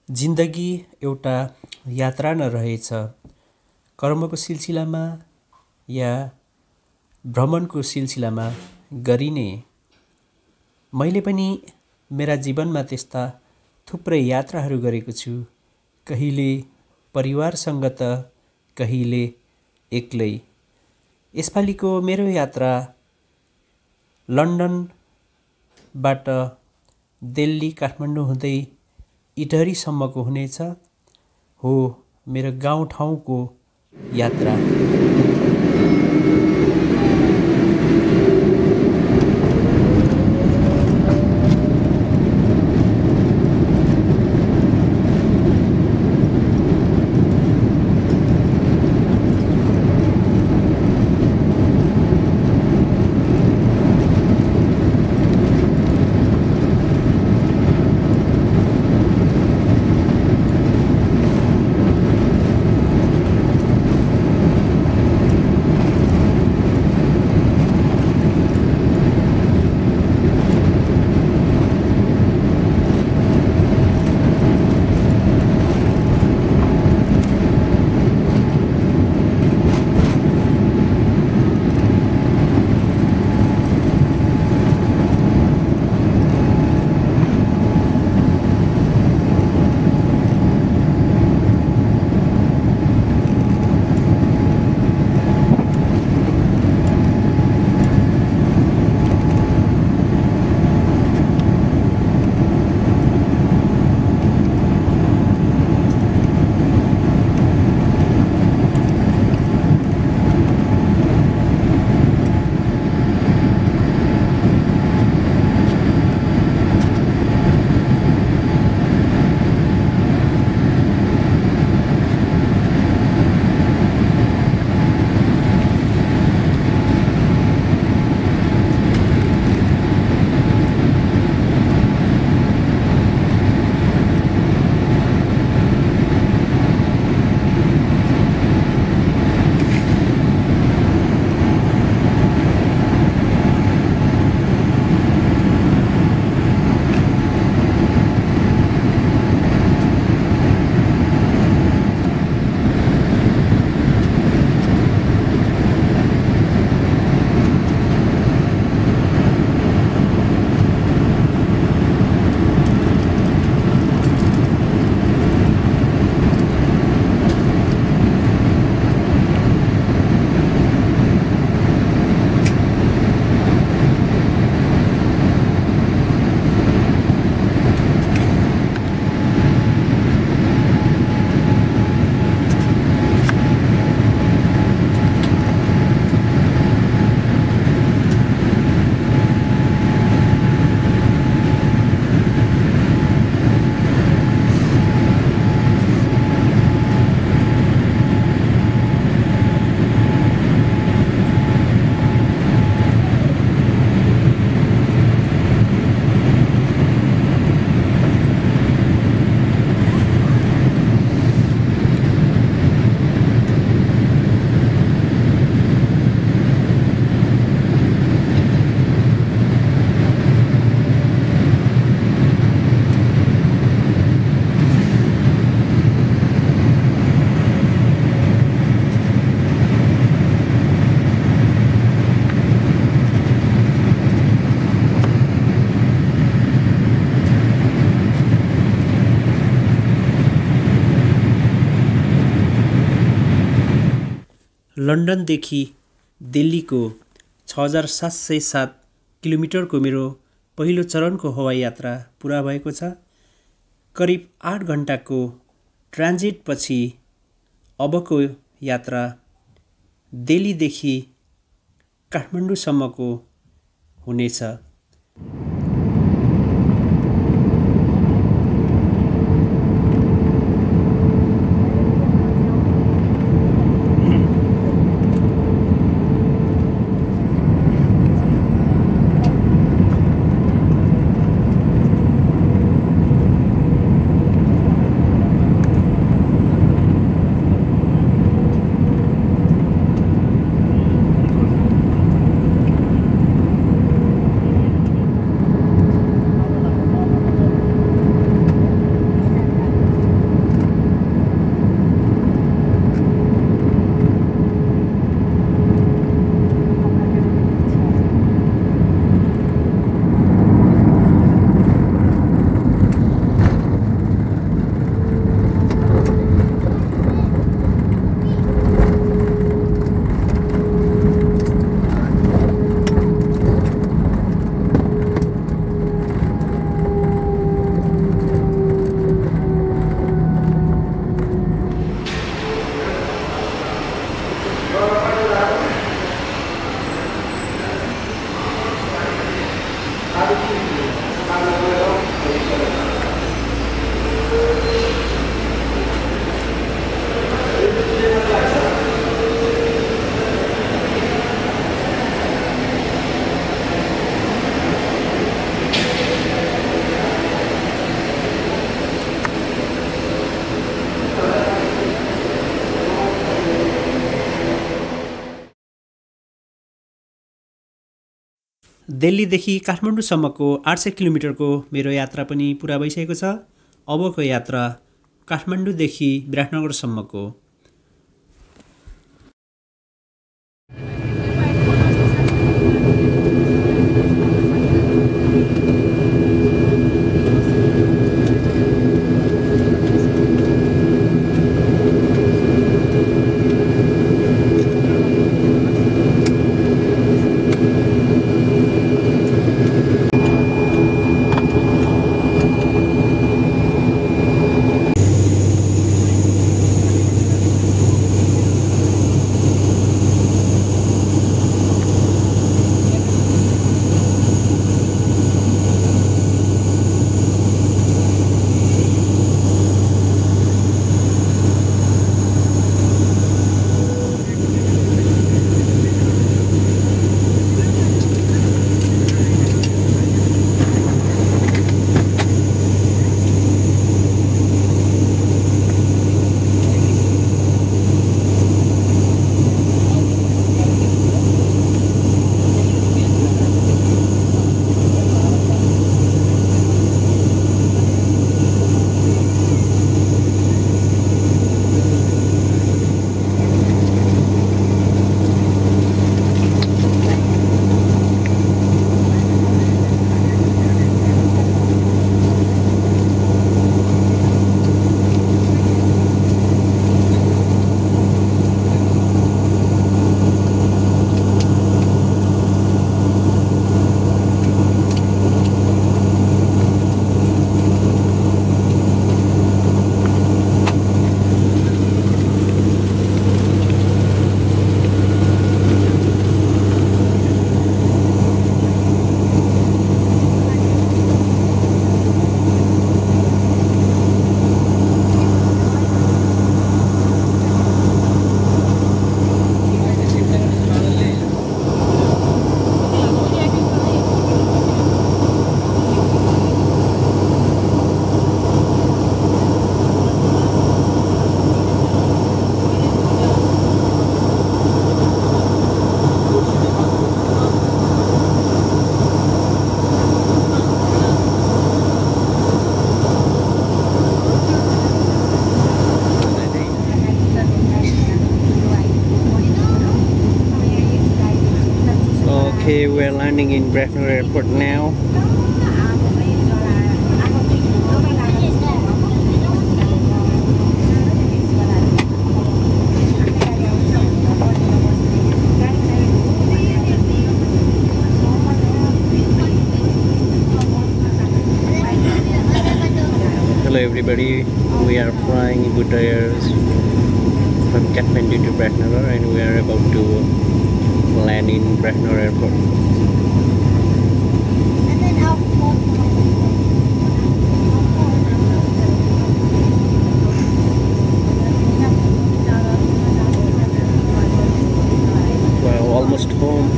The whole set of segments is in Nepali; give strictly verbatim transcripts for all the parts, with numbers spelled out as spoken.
जिन्दगी एउटा यात्रा न रहेछ, कर्मको सिलसिलामा या भ्रमणको सिलसिलामा गरिने। मैले पनि मेरा जीवनमा त्यस्ता थुप्रै यात्राहरू गरेको छु, कहिले परिवारसँग त कहिले एक्लै। यसपालिको मेरो यात्रा लन्डनबाट दिल्ली काठमाडौँ हुँदै इटहरीसम्मको हुनेछ। हो मेरो गाउँठाउँको यात्रा। लन्डनदेखि दिल्लीको छ हजार सात सय सात किलोमिटरको मेरो पहिलो चरणको हवाई यात्रा पुरा भएको छ। करिब आठ घन्टाको ट्रान्जिट पछि अबको यात्रा दिल्लीदेखि काठमाडौँसम्मको हुनेछ। दिल्लीदेखि काठमाडौँसम्मको आठ सय किलोमिटरको मेरो यात्रा पनि पुरा भइसकेको छ। अबको यात्रा काठमाडौँदेखि विराटनगरसम्मको। Okay, we're landing in Biratnagar Airport now. Hello everybody, we are flying Itahari from Kathmandu to Biratnagar and we are about to land in Biratnagar Airport. We're almost home.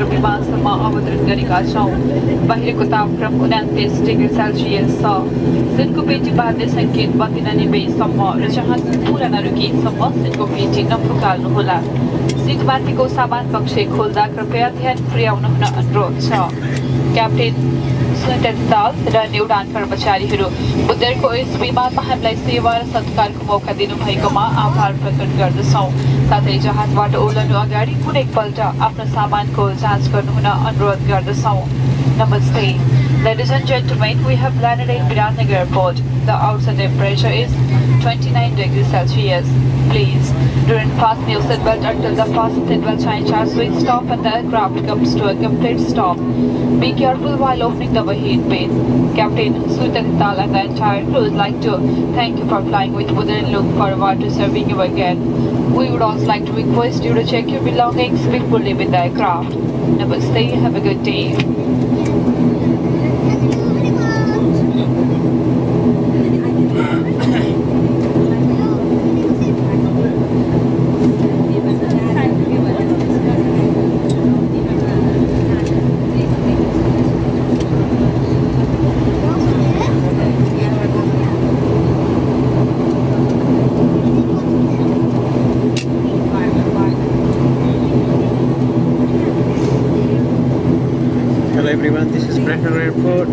हाम्रो विमानस्थलमा अवतरण गरेका छौँ। बाहिरको तापक्रम उनान्तिस डिग्री सेल्सियस छ। सिटको पेटी बाँध्ने सङ्केत बत्ती ननिभेसम्म र जहाज पुरा नरुकिएसम्म सिटको पेटी नफुकाल्नुहोला। सिटमाथिको सामान कक्ष खोल्दा कृपया ध्यान पुर्याउन हुन अनुरोध छ। क्याप्टेन सुनतेताल र अन्य उडान कर्मचारीहरू, बुधबारको यस विमानमा हामीलाई सेवा र सत्कारको मौका दिनुभएकोमा आभार प्रकट गर्दछौँ। साथै जहाजबाट ओर्लनु अगाडि कुनै एकपल्ट आफ्नो सामानको जाँच गर्नुहुन अनुरोध गर्दछौँ। Namaste. Ladies and gentlemen, we have landed in Biratnagar Airport. The outside temperature is twenty-nine degrees Celsius. Please do not fasten your seatbelt until the fasten seatbelt sign has been stopped and the aircraft comes to a complete stop. Be careful while opening the overhead bin. Captain Sutatal and the entire crew would like to thank you for flying with us and look forward to serving you again. We would also like to request you to check your belongings before leaving the aircraft. Namaste. Have a good day. Hello everyone, this is Biratnagar Airport.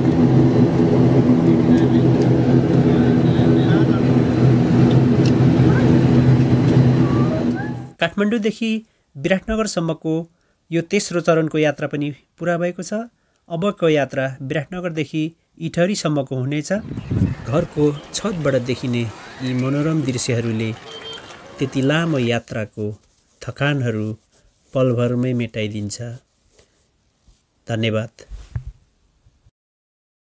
काठमाडौँदेखि विराटनगरसम्मको यो तेस्रो चरणको यात्रा पनि पुरा भएको छ। अबको यात्रा विराटनगरदेखि इटहरीसम्मको हुनेछ। घरको छतबाट देखिने यी मनोरम दृश्यहरूले त्यति लामो यात्राको थकानहरू पलभरमै मेटाइदिन्छ। धन्यवाद।